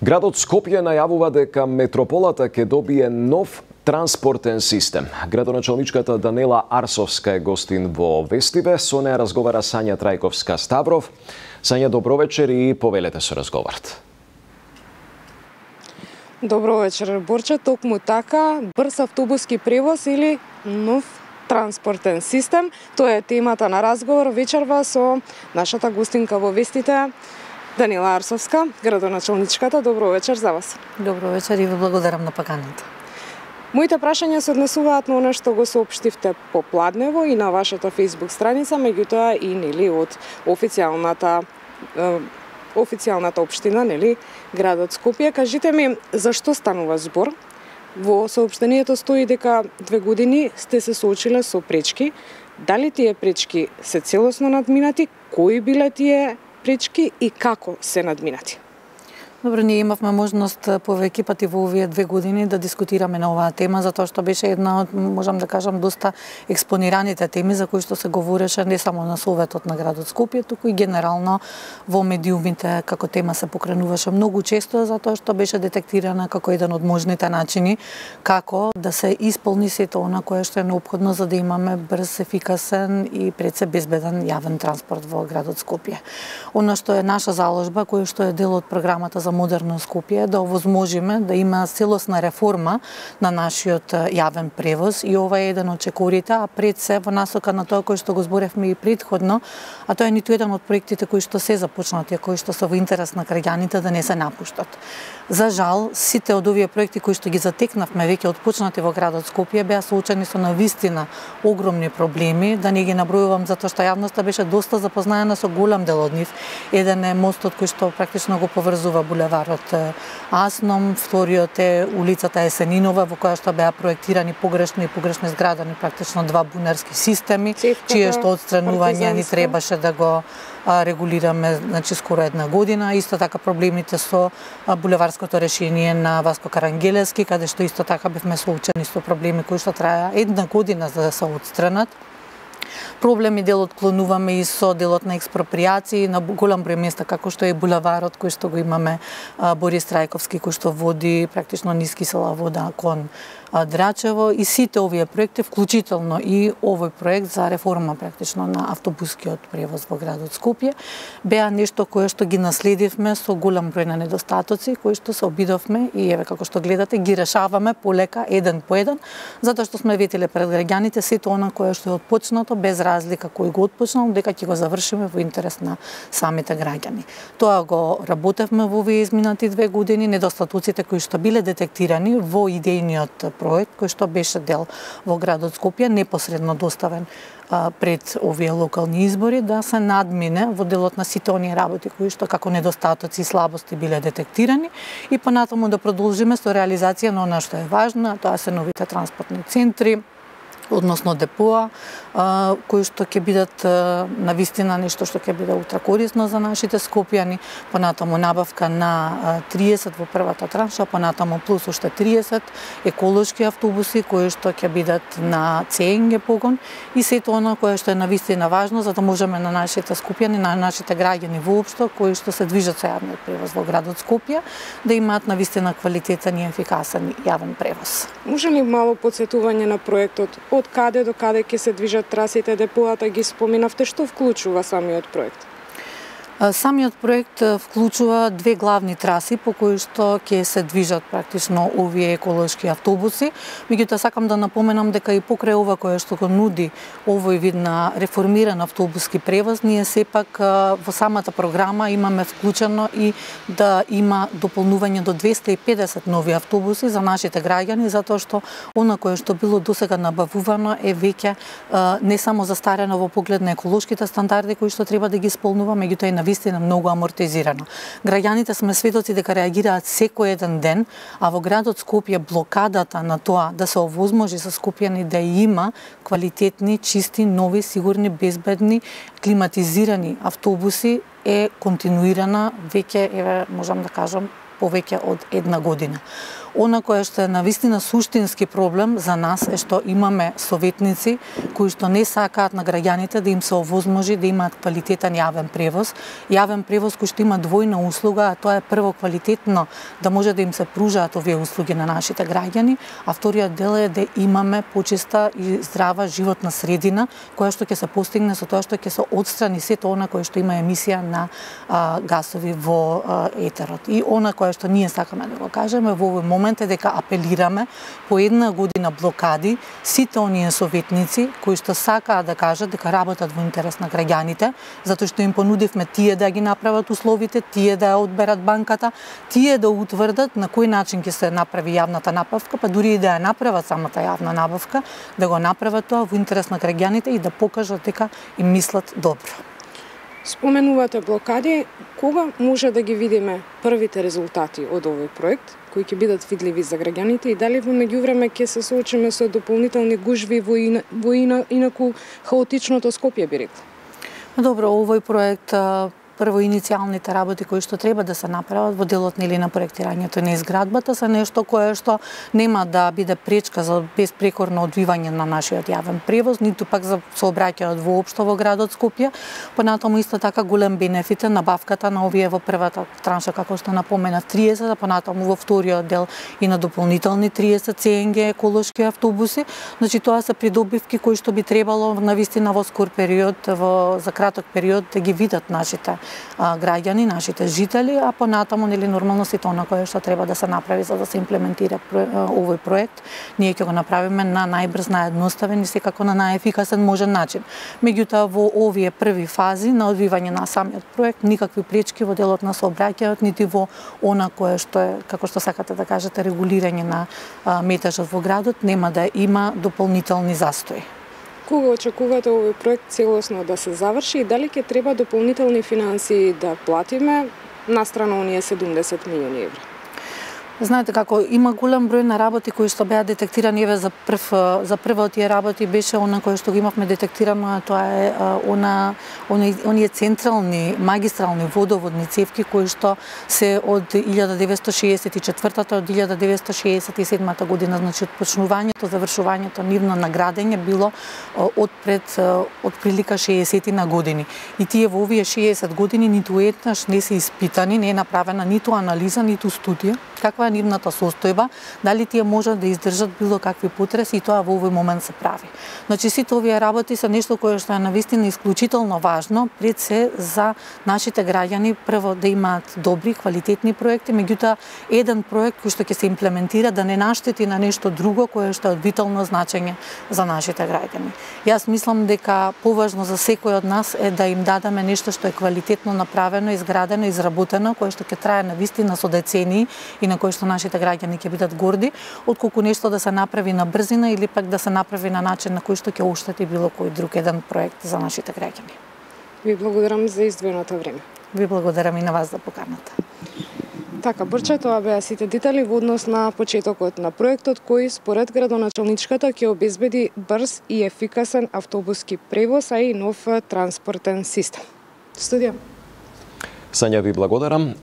Градот Скопје најавува дека метрополата ќе добие нов транспортен систем. Градоначалничката Данела Арсовска е гостин во Вестиве. Со неа разговара Сања Трајковска-Ставров. Сања, добро вечер и повелете со разговорот. Добро вечер, Борче. Токму така, брз автобуски превоз или нов транспортен систем. Тоа е темата на разговор вечерва со нашата гостинка во Вестите, Данела Арсовска, градоначалничката. Добро вечер за вас. Добро вечер и ви благодарам на поканата. Моите прашања се однесуваат на оно што го соопштивте попладнево и на вашата Facebook страница, меѓутоа и нели од официјалната општина, нели, градот Скопје. Кажите ми, зашто станува збор? Во соопштението стои дека 2 години сте се соочиле со пречки. Дали тие пречки се целосно надминати? Кои биле тие пречки и како се надминати? Добро, ние имавме можност повеќе пати во овие 2 години да дискутираме на оваа тема, затоа што беше една од, можам да кажам, доста експонираните теми за кои што се говореше не само на Советот на градот Скопје, туку и генерално во медиумите како тема се покренуваше многу често, затоа што беше детектирана како еден од можните начини како да се исполни сето она кое што е неопходно за да имаме брз, ефикасен и пред се безбеден јавен транспорт во градот Скопје. Она што е наша заложба, која што е дел од програмата за модерно Скопје, да овозможиме да има целосна реформа на нашиот јавен превоз и ова е еден од чекорите, а пред се во насока на тоа кој што го зборевме и предходно, а тоа е ниту еден од проектите кои што се започнати, кои што се во интерес на граѓаните да не се напуштат. За жал, сите од овие проекти кои што ги затекнавме веќе отпочнати во градот Скопје беа соочени со навистина огромни проблеми, да не ги набројувам затоа што јавноста беше доста запознаена со голем дел од нив. Еден е мостот кој што практично го поврзува булеварот Асном, вториот е улицата Есенинова во која што беа проектирани погрешни зградани практично 2 бунарски системи, чие што отстранување ни требаше да го регулираме, значи скоро 1 година. Исто така проблемите со булеварското решение на Васко Карангелевски, каде што исто така бевме соочени со проблеми кои што траја 1 година за да се отстранат. Проблеми дел отклонуваме и со делот на експропријации на голем број места, како што е булеварот кој што го имаме Борис Трајковски, кој што води практично низ кисела вода кон Драчево, и сите овие проекти, вклучително и овој проект за реформа практично на автобускиот превоз во градот Скопје, беа нешто кое што ги наследивме со голем број на недостатоци, кои што се обидовме и еве како што гледате ги решаваме полека, еден по еден, затоа што сме ветиле пред граѓаните сето она кое што е отпочнато, без разлика кој го отпочнал, дека ќе го завршиме во интерес на самите граѓани. Тоа го работевме во овие изминати 2 години, недостатоците кои што биле детектирани во идејниот проект кој што беше дел во градот Скопје, непосредно доставен пред овие локални избори, да се надмине во делот на сите оние работи кои што како недостатоци и слабости биле детектирани и понатаму да продолжиме со реализација на она што е важно, тоа се новите транспортни центри, односно депоа, кои што ќе бидат навистина нешто што ќе биде ултракорисно за нашите скопјани, понатаму набавка на 30 во првата транша, понатаму плюс уште 30 еколошки автобуси кои што ќе бидат на ЦНГ погон и сето она кое што е навистина важно за да можеме на нашите скопјани, на нашите граѓани воопшто кои што се движат со јавниот превоз во градот Скопје, да имаат навистина квалитетен и ефикасен јавен превоз. Може ли мало подсетување на проектот? Од каде до каде ќе се движат трасите, депоата ги споминавте, што вклучува самиот проект? Самиот проект вклучува 2 главни траси по кои што ќе се движат практично овие еколошки автобуси. Меѓутоа сакам да напоменам дека и покрај ова кое што го нуди овој вид на реформиран автобуски превоз, ние сепак во самата програма имаме вклучено и да има дополнување до 250 нови автобуси за нашите граѓани, затоа што она кое што било досега набавувано е веќе не само застарено во поглед на еколошките стандарди кои што треба да ги исполнува, меѓутоа и навистина многу амортизирано. Граѓаните сме сведоци дека реагираат секој еден ден, а во градот Скопје блокадата на тоа да се овозможи за скопјани да има квалитетни, чисти, нови, сигурни, безбедни, климатизирани автобуси е континуирана веќе, еве, можам да кажам, повеќе од една година. Она кое што е навистина суштински проблем за нас е што имаме советници кои што не сакаат на граѓаните да им се овозможи да имаат квалитетен јавен превоз. Јавен превоз кој што има двојна услуга, а тоа е прво квалитетно да може да им се пружаат овие услуги на нашите граѓани, а вториот дел е да имаме почиста и здрава животна средина која што ќе се постигне со тоа што ќе се отстрани сето она кое што има емисија на гасови во етерот. И она кое што ние сакаме да го кажеме во овој момент е дека апелираме по една година блокади сите оние советници кои што сакаат да кажат дека работат во интерес на граѓаните, затоа што им понудивме тие да ги направат условите, тие да ја одберат банката, тие да утврдат на кој начин ќе се направи јавната набавка, па дури и да ја направат самата јавна набавка, да го направат тоа во интерес на граѓаните и да покажат дека им мислат добро. Споменувате блокади, кога може да ги видиме првите резултати од овој проект, кои ќе бидат видливи за граѓаните и дали во меѓувреме ќе се соочиме со дополнителни гужви во инаку хаотичното Скопје, би рекла? Добро, овој проект прво иницијалните работи кои што треба да се направат во делот нели на проектирањето на изградбата се нешто кое што нема да биде пречка за безпрекорно одвивање на нашиот јавен превоз, ниту пак за сообраќајот воопшто во градот Скопје. Понатаму исто така голем бенефит е набавката на овие во првата транша, како што напомена 30, а понатаму во вториот дел и на дополнителни 30 ЦНГ еколошки автобуси. Значи тоа се придобивки кои што би требало навистина во скор период, за краток период да ги видат нашите граѓани, нашите жители, а понатаму нели нормално сето она кое што треба да се направи за да се имплементира овој проект, ние ќе го направиме на најбрз, наједноставен и секако на најефикасен можен начин. Меѓутоа во овие први фази на одвивање на самиот проект никакви пречки во делот на сообраќајот, нити во она кое што е, како што сакате да кажете, регулирање на метажот во градот, нема да има дополнителни застои. Кога очекувате овој проект целосно да се заврши и дали ќе треба дополнителни финансии да платиме настрана оние 70 милиони евра? Знаете како има голем број на работи кои што беа детектирани, еве за прва од тие работи беше она кое што го имавме детектирано, а тоа е оние централни магистрални водоводни цевки кои што се од 1964 од 1967 година, значи од почнувањето, завршувањето нивно на градење било од прилика 60 на години. И тие во овие 60 години ниту еднаш не се испитани, не е направена ниту анализа, ниту студија каква е нивната состојба, дали тие можат да издржат било какви потреси и тоа во овој момент се прави. Значи сите овие работи се нешто кое што е навистина исклучително важно пред се за нашите граѓани, прво да имаат добри, квалитетни проекти, меѓутоа еден проект кој што ќе се имплементира да не наштети на нешто друго кое што е од витално значење за нашите граѓани. Јас мислам дека поважно за секој од нас е да им дадеме нешто што е квалитетно направено, изградено, изработено, кое што ќе трае навистина со децении и на кој што нашите граѓани ќе бидат горди, отколку нешто да се направи на брзина или пак да се направи на начин на кој што ќе оштети било кој друг еден проект за нашите граѓани. Ви благодарам за издвоеното време. Ви благодарам и на вас за поканата. Така, Борче, тоа беа сите детали во однос на почетокот на проектот кој според градоначалничката ќе обезбеди брз и ефикасен автобуски превоз, а и нов транспортен систем. Студија. Сања, ви благодарам.